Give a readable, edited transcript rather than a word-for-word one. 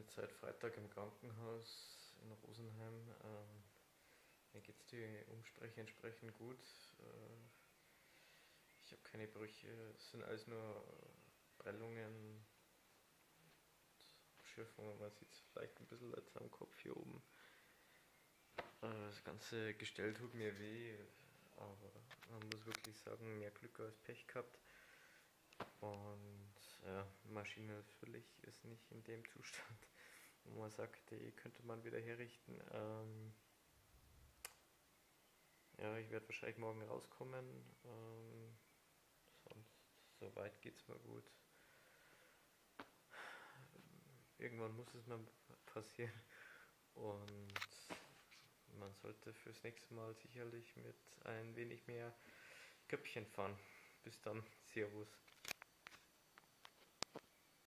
seit Freitag im Krankenhaus in Rosenheim. Mir geht es die Umspreche entsprechend gut. Ich habe keine Brüche, es sind alles nur Prellungen, Abschürfungen. Man sieht es vielleicht ein bisschen jetzt am Kopf hier oben. Das ganze Gestell tut mir weh, aber man muss wirklich sagen, mehr Glück als Pech gehabt. Und ja, Maschine natürlich ist nicht in dem Zustand, wo man sagt, die könnte man wieder herrichten. Ja, ich werde wahrscheinlich morgen rauskommen. Sonst, soweit geht es mir gut. Irgendwann muss es mal passieren. Und man sollte fürs nächste Mal sicherlich mit ein wenig mehr Köpfchen fahren. Bis dann. Servus.